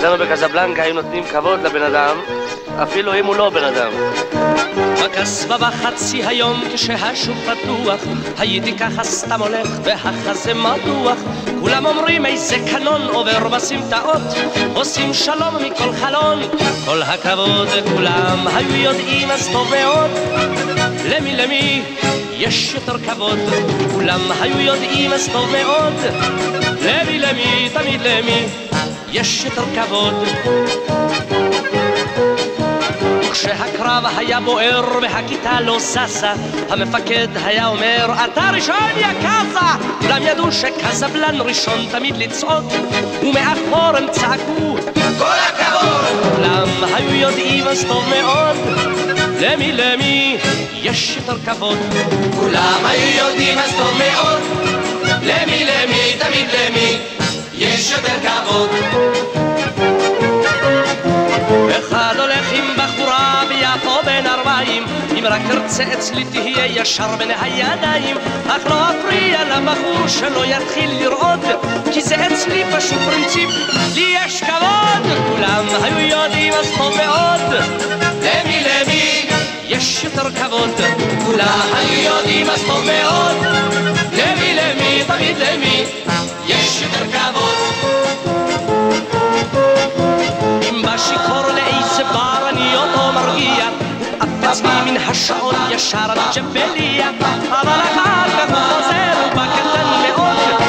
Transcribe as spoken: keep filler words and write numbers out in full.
אצלנו בקזבלנקה היו נותנים כבוד לבן אדם, אפילו אם הוא לא בן אדם. בקסבה בחצי היום כשהשוק פתוח, הייתי ככה סתם הולך והחזה מתוח. כולם אומרים איזה קנון עובר בסמטאות, עושים שלום מכל חלון, כל הכבוד. כולם היו יודעים אז טוב מאוד, למי למי יש יותר כבוד. כולם היו יודעים אז טוב מאוד, למי למי תמיד למי יש יותר כבוד. כשהקרב היה בוער והכיתה לא ססה, המפקד היה אומר אתה ראשון יא קאזה. כולם ידעו שקזבלן ראשון תמיד לצעוד, ומאחור הם צעקו כל הכבוד. כולם היו יודעים אז טוב מאוד, למי למי יש יותר כבוד. כולם היו יודעים אז טוב מאוד, למי למי תמיד למי יש יותר כבוד. אחד הולך עם בחורה ביפו בן ארבעים, אם רק תרצה אצלי תהיה ישר בין הידיים, אך לא אפריע לבחור שלא יתחיל לרעוד, כי זה אצלי פשוט פרינציפ, לי יש כבוד. כולם היו יודעים אז טוב מאוד, למי למי יש יותר כבוד. כולם היו יודעים אז טוב מאוד, למי למי תמיד למי יש יותר כבוד. שיכור לאיזה בר אני אותו מרגיע, אפץ לי מן השעון ישר עד ג'בליה, אבל אחר כך הוא חוזר ובקטן מאוד,